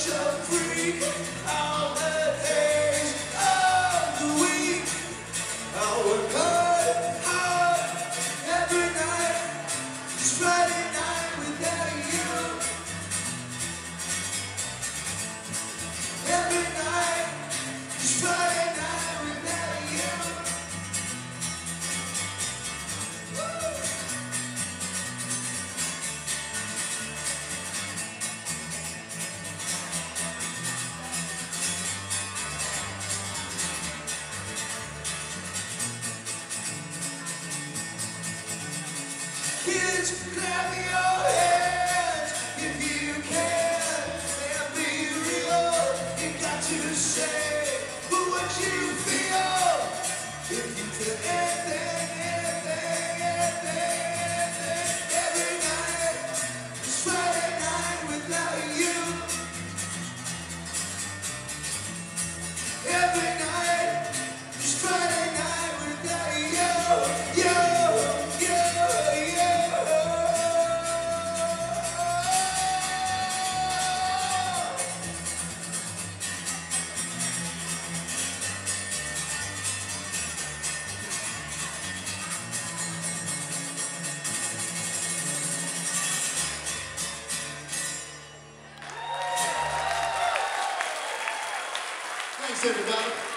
Kids, clap your hands if you can and be real. You got to say what you feel. If you could anything, every night is Friday night without you. Every night is Friday night without you. Thanks, everybody.